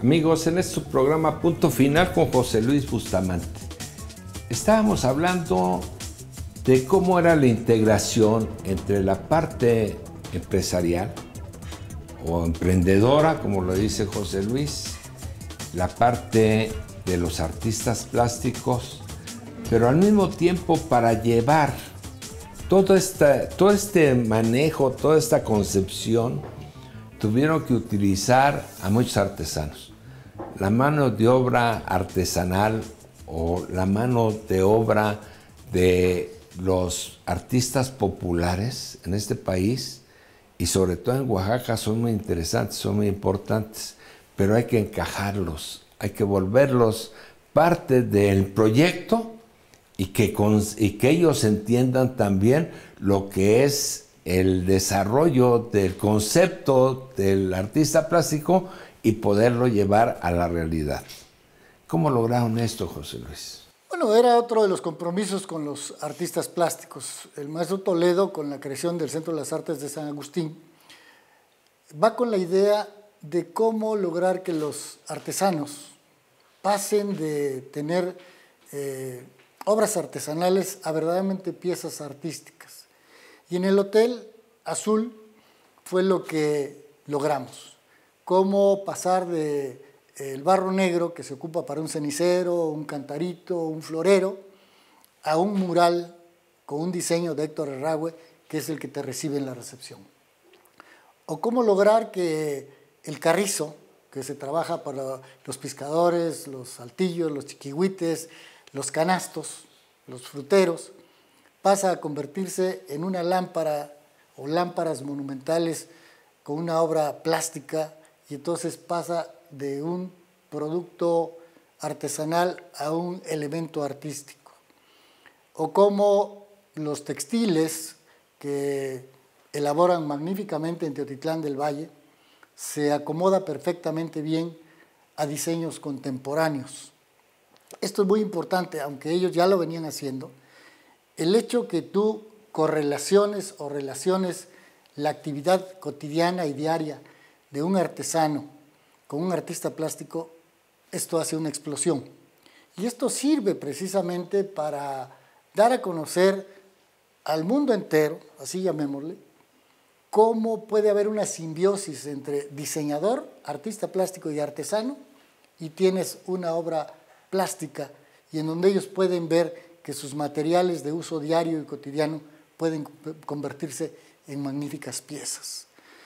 Amigos, en este programa Punto Final con José Luis Bustamante. Estábamos hablando de cómo era la integración entre la parte empresarial o emprendedora, como lo dice José Luis, la parte de los artistas plásticos, pero al mismo tiempo para llevar todo este manejo, toda esta concepción, tuvieron que utilizar a muchos artesanos. La mano de obra artesanal o la mano de obra de los artistas populares en este país y sobre todo en Oaxaca son muy interesantes, son muy importantes, pero hay que encajarlos, hay que volverlos parte del proyecto y que ellos entiendan también lo que es el desarrollo del concepto del artista plástico y poderlo llevar a la realidad. ¿Cómo lograron esto, José Luis? Bueno, era otro de los compromisos con los artistas plásticos. El maestro Toledo, con la creación del Centro de las Artes de San Agustín, va con la idea de cómo lograr que los artesanos pasen de tener obras artesanales a verdaderamente piezas artísticas. Y en el Hotel Azul fue lo que logramos. Cómo pasar de el barro negro que se ocupa para un cenicero, un cantarito, un florero, a un mural con un diseño de Héctor Herragüe, que es el que te recibe en la recepción. O cómo lograr que el carrizo, que se trabaja para los pescadores, los saltillos, los chiquihuites, los canastos, los fruteros, pasa a convertirse en una lámpara o lámparas monumentales con una obra plástica, y entonces pasa de un producto artesanal a un elemento artístico. O como los textiles que elaboran magníficamente en Teotitlán del Valle se acomoda perfectamente bien a diseños contemporáneos. Esto es muy importante, aunque ellos ya lo venían haciendo. El hecho que tú correlaciones o relaciones la actividad cotidiana y diaria de un artesano con un artista plástico, esto hace una explosión. Y esto sirve precisamente para dar a conocer al mundo entero, así llamémosle, cómo puede haber una simbiosis entre diseñador, artista plástico y artesano, y tienes una obra plástica y en donde ellos pueden ver que sus materiales de uso diario y cotidiano pueden convertirse en magníficas piezas.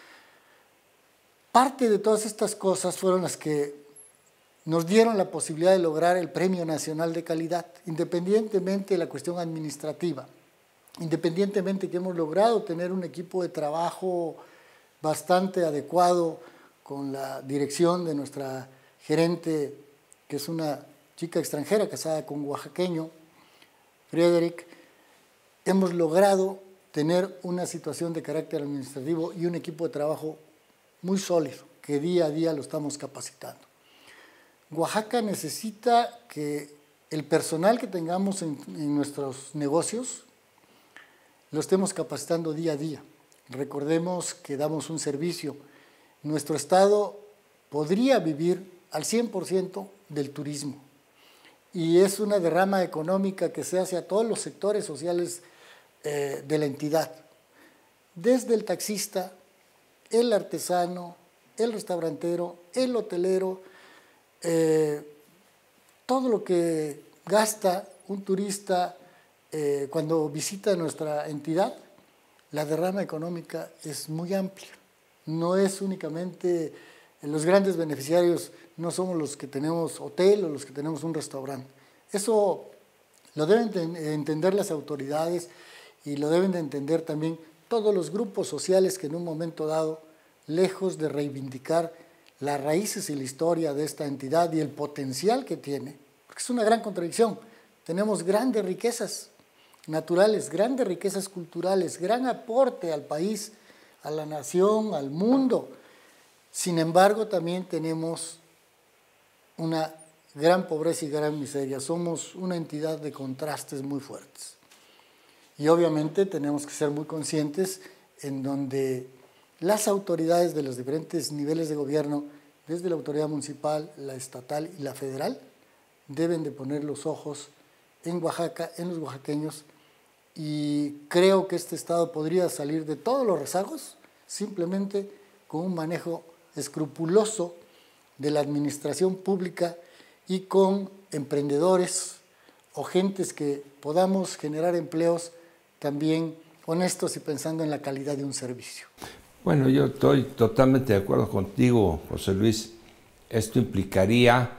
Parte de todas estas cosas fueron las que nos dieron la posibilidad de lograr el Premio Nacional de Calidad, independientemente de la cuestión administrativa, independientemente que hemos logrado tener un equipo de trabajo bastante adecuado con la dirección de nuestra gerente, que es una chica extranjera casada con un oaxaqueño, Frederick. Hemos logrado tener una situación de carácter administrativo y un equipo de trabajo muy sólido, que día a día lo estamos capacitando. Oaxaca necesita que el personal que tengamos en nuestros negocios lo estemos capacitando día a día. Recordemos que damos un servicio. Nuestro estado podría vivir al 100% del turismo. Y es una derrama económica que se hace a todos los sectores sociales de la entidad. Desde el taxista, el artesano, el restaurantero, el hotelero, todo lo que gasta un turista cuando visita nuestra entidad, la derrama económica es muy amplia. No es únicamente los grandes beneficiarios, no somos los que tenemos hotel o los que tenemos un restaurante. Eso lo deben entender las autoridades y lo deben de entender también todos los grupos sociales que en un momento dado, lejos de reivindicar las raíces y la historia de esta entidad y el potencial que tiene, porque es una gran contradicción. Tenemos grandes riquezas naturales, grandes riquezas culturales, gran aporte al país, a la nación, al mundo. Sin embargo, también tenemos una gran pobreza y gran miseria. Somos una entidad de contrastes muy fuertes. Y obviamente tenemos que ser muy conscientes en donde las autoridades de los diferentes niveles de gobierno desde la autoridad municipal, la estatal y la federal, deben de poner los ojos en Oaxaca, en los oaxaqueños, y creo que este estado podría salir de todos los rezagos simplemente con un manejo escrupuloso de la administración pública y con emprendedores o gentes que podamos generar empleos también honestos y pensando en la calidad de un servicio. Bueno, yo estoy totalmente de acuerdo contigo, José Luis. Esto implicaría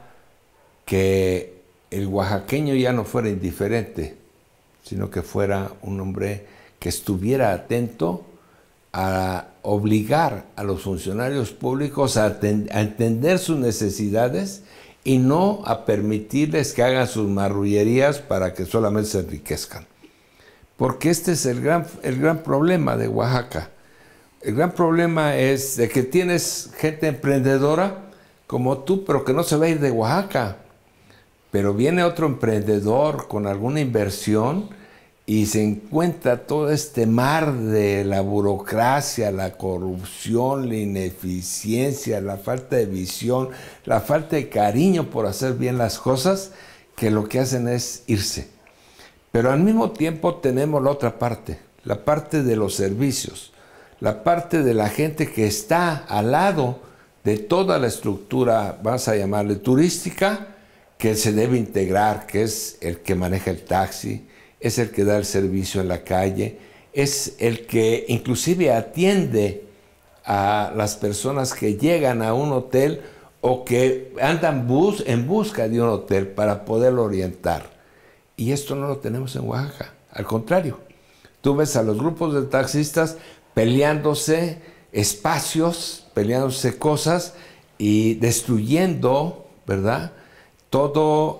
que el oaxaqueño ya no fuera indiferente, sino que fuera un hombre que estuviera atento a obligar a los funcionarios públicos a entender sus necesidades y no a permitirles que hagan sus marrullerías para que solamente se enriquezcan. Porque este es el gran problema de Oaxaca. El gran problema es de que tienes gente emprendedora como tú, pero que no se va a ir de Oaxaca. Pero viene otro emprendedor con alguna inversión y se encuentra todo este mar de la burocracia, la corrupción, la ineficiencia, la falta de visión, la falta de cariño por hacer bien las cosas, que lo que hacen es irse. Pero al mismo tiempo tenemos la otra parte, la parte de los servicios, la parte de la gente que está al lado de toda la estructura, vamos a llamarle turística, que se debe integrar, que es el que maneja el taxi, es el que da el servicio en la calle, es el que inclusive atiende a las personas que llegan a un hotel o que andan en busca de un hotel para poderlo orientar. Y esto no lo tenemos en Oaxaca, al contrario. Tú ves a los grupos de taxistas peleándose espacios, peleándose cosas y destruyendo, ¿verdad?, toda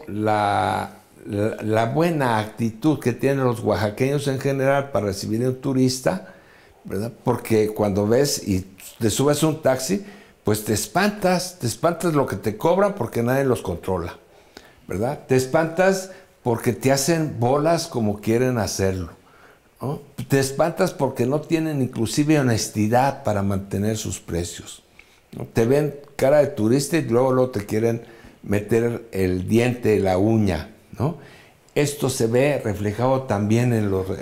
la buena actitud que tienen los oaxaqueños en general para recibir a un turista, ¿verdad? Porque cuando ves y te subes a un taxi, pues te espantas lo que te cobran porque nadie los controla, ¿verdad? Te espantas porque te hacen bolas como quieren hacerlo, ¿no? Te espantas porque no tienen inclusive honestidad para mantener sus precios, ¿no? Te ven cara de turista y luego te quieren meter el diente, la uña, ¿no? Esto se ve reflejado también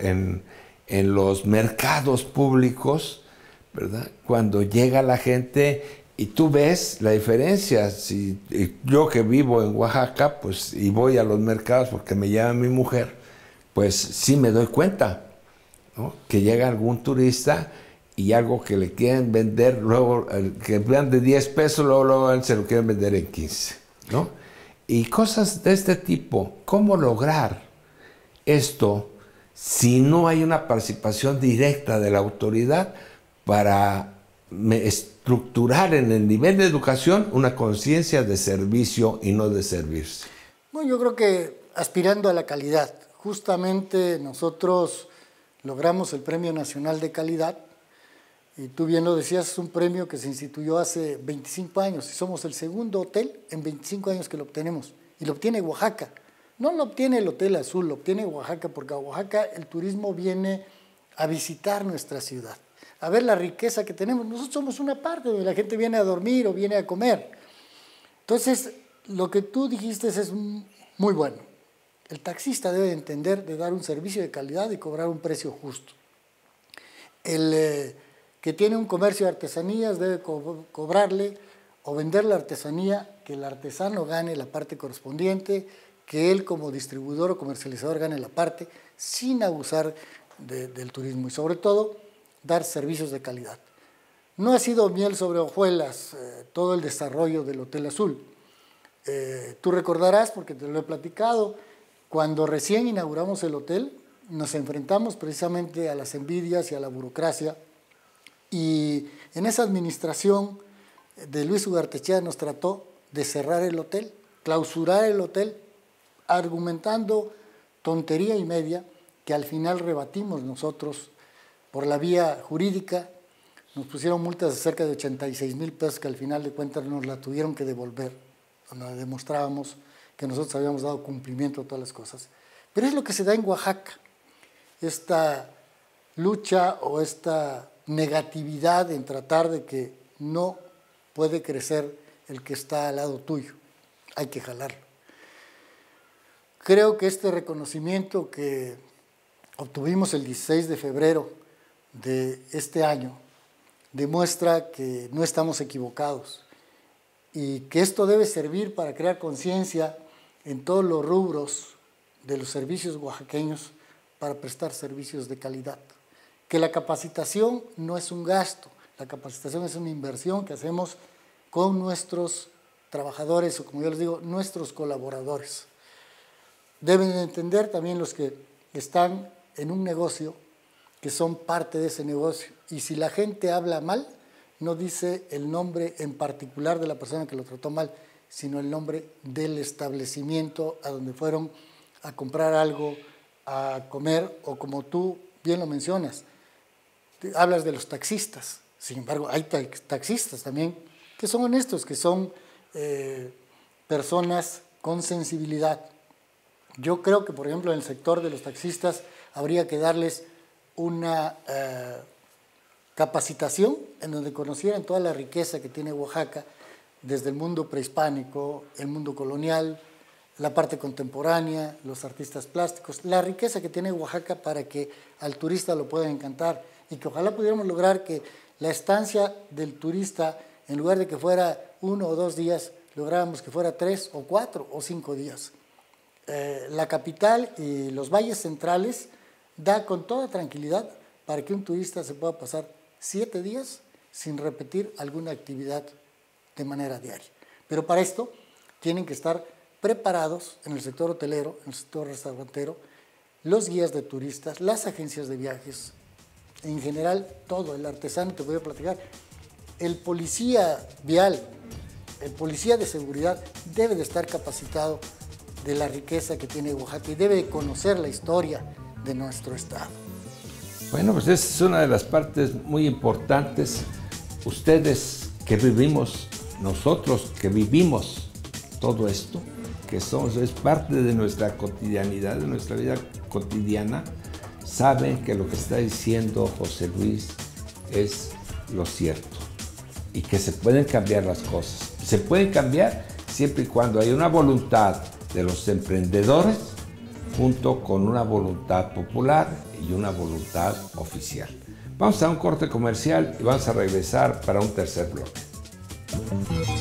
en los mercados públicos, ¿verdad? Cuando llega la gente y tú ves la diferencia. Si yo que vivo en Oaxaca, pues, y voy a los mercados porque me llama mi mujer, pues sí me doy cuenta, ¿no?, que llega algún turista y algo que le quieren vender, luego que vean de 10 pesos, luego se lo quieren vender en 15, ¿no? Y cosas de este tipo. ¿Cómo lograr esto si no hay una participación directa de la autoridad para estructurar en el nivel de educación una conciencia de servicio y no de servirse? Bueno, yo creo que aspirando a la calidad. Justamente nosotros logramos el Premio Nacional de Calidad, y tú bien lo decías, es un premio que se instituyó hace 25 años y somos el segundo hotel en 25 años que lo obtenemos, y lo obtiene Oaxaca. No lo obtiene el Hotel Azul, lo obtiene Oaxaca, porque a Oaxaca el turismo viene a visitar nuestra ciudad, a ver la riqueza que tenemos. Nosotros somos una parte donde la gente viene a dormir o viene a comer. Entonces, lo que tú dijiste es muy bueno. El taxista debe entender de dar un servicio de calidad y cobrar un precio justo. El que tiene un comercio de artesanías debe cobrarle o vender la artesanía, que el artesano gane la parte correspondiente, que él como distribuidor o comercializador gane la parte, sin abusar del turismo, y sobre todo dar servicios de calidad. No ha sido miel sobre hojuelas todo el desarrollo del Hotel Azul. Tú recordarás, porque te lo he platicado, cuando recién inauguramos el hotel, nos enfrentamos precisamente a las envidias y a la burocracia, y en esa administración de Luis Ugartechea nos trató de cerrar el hotel, clausurar el hotel, argumentando tontería y media, que al final rebatimos nosotros por la vía jurídica. Nos pusieron multas de cerca de 86,000 pesos que al final de cuentas nos la tuvieron que devolver, donde demostrábamos que nosotros habíamos dado cumplimiento a todas las cosas. Pero es lo que se da en Oaxaca, esta lucha o esta negatividad en tratar de que no puede crecer el que está al lado tuyo, hay que jalarlo. Creo que este reconocimiento que obtuvimos el 16 de febrero de este año demuestra que no estamos equivocados y que esto debe servir para crear conciencia en todos los rubros de los servicios oaxaqueños para prestar servicios de calidad. Que la capacitación no es un gasto, la capacitación es una inversión que hacemos con nuestros trabajadores o, como yo les digo, nuestros colaboradores. Deben entender también los que están en un negocio que son parte de ese negocio. Y si la gente habla mal, no dice el nombre en particular de la persona que lo trató mal, sino el nombre del establecimiento a donde fueron a comprar algo, a comer, o como tú bien lo mencionas, hablas de los taxistas. Sin embargo, hay taxistas también que son honestos, que son personas con sensibilidad. Yo creo que, por ejemplo, en el sector de los taxistas habría que darles una capacitación en donde conocieran toda la riqueza que tiene Oaxaca, desde el mundo prehispánico, el mundo colonial, la parte contemporánea, los artistas plásticos, la riqueza que tiene Oaxaca para que al turista lo pueda encantar y que ojalá pudiéramos lograr que la estancia del turista, en lugar de que fuera 1 o 2 días, lográramos que fuera 3 o 4 o 5 días. La capital y los valles centrales da con toda tranquilidad para que un turista se pueda pasar 7 días sin repetir alguna actividad de manera diaria. Pero para esto tienen que estar preparados en el sector hotelero, en el sector restaurantero, los guías de turistas, las agencias de viajes, en general todo, el artesano, te voy a platicar, el policía vial, el policía de seguridad debe de estar capacitado de la riqueza que tiene Oaxaca y debe de conocer la historia de nuestro estado. Bueno, pues esa es una de las partes muy importantes. Ustedes que vivimos, nosotros que vivimos todo esto, que somos, es parte de nuestra cotidianidad, de nuestra vida cotidiana, saben que lo que está diciendo José Luis es lo cierto y que se pueden cambiar las cosas. Se pueden cambiar siempre y cuando haya una voluntad de los emprendedores junto con una voluntad popular y una voluntad oficial. Vamos a un corte comercial y vamos a regresar para un tercer bloque.